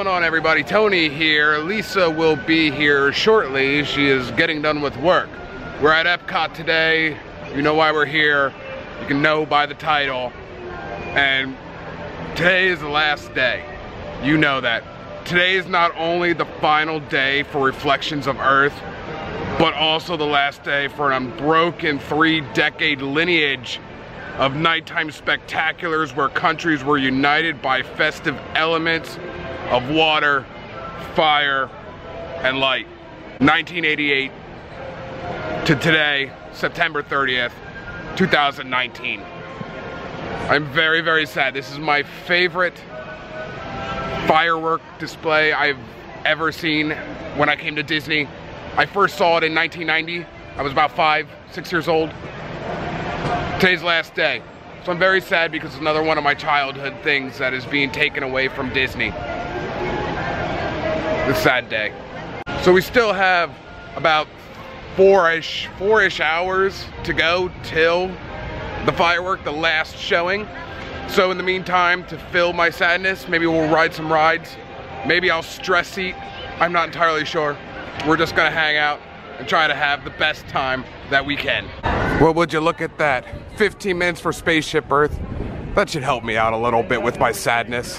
going on, everybody? Tony here. Lisa will be here shortly. She is getting done with work. We're at Epcot today. You know why we're here. You can know by the title. And today is the last day. You know that. Today is not only the final day for Reflections of Earth, but also the last day for an unbroken 3-decade lineage of nighttime spectaculars where countries were united by festive elements of water, fire, and light. 1988 to today, September 30th, 2019. I'm very, very sad. This is my favorite firework display I've ever seen when I came to Disney. I first saw it in 1990. I was about 5, 6 years old. Today's last day. So I'm very sad because it's another one of my childhood things that is being taken away from Disney. It's a sad day. So we still have about four-ish hours to go till the firework, the last showing. So in the meantime, to fill my sadness, maybe we'll ride some rides. Maybe I'll stress eat. I'm not entirely sure. We're just gonna hang out and try to have the best time that we can. Well, would you look at that? 15 minutes for Spaceship Earth. That should help me out a little bit with my sadness.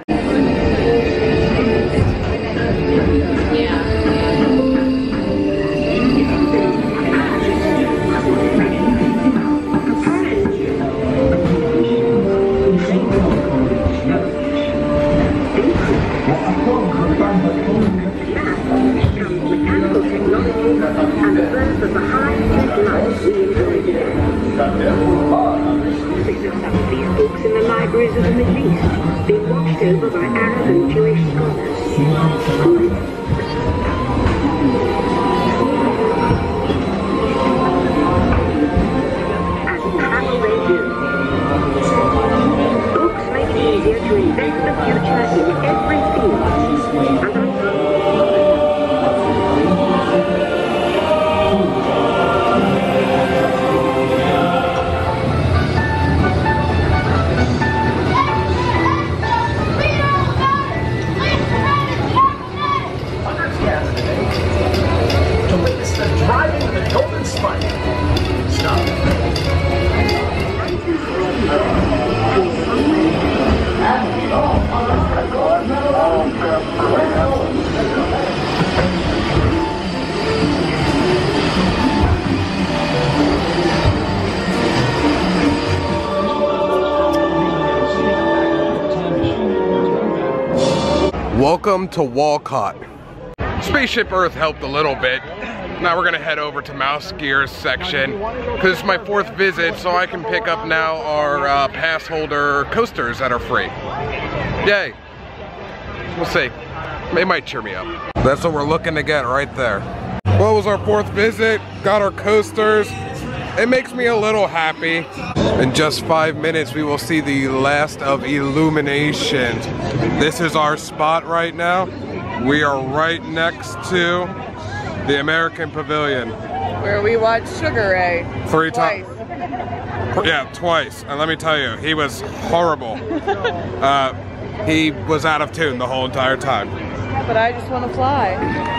These books in the libraries of the Middle East, being watched over by Arab and Jewish scholars. And travel they do. Books make it easier to invent the future in every field. Welcome to Walcott. Spaceship Earth helped a little bit. Now we're gonna head over to Mouse Gear's section because it's my 4th visit, so I can pick up now our pass holder coasters that are free. Yay. We'll see. They might cheer me up. That's what we're looking to get right there. Well, it was our 4th visit. Got our coasters. It makes me a little happy. In just 5 minutes, we will see the last of IllumiNations. This is our spot right now. We are right next to the American Pavilion. Where we watched Sugar Ray. 3 times. Yeah, twice. And let me tell you, he was horrible. He was out of tune the whole entire time. But I just want to fly.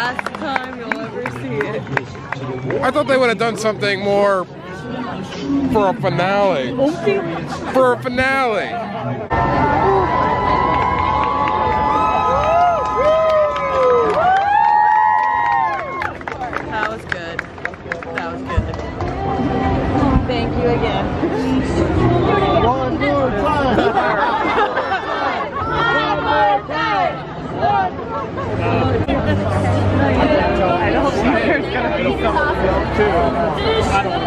last time you'll ever see it. I thought they would have done something more for a finale. For a finale. That was good. That was good. Thank you again. One more time. I don't think there's gonna be some film too. I don't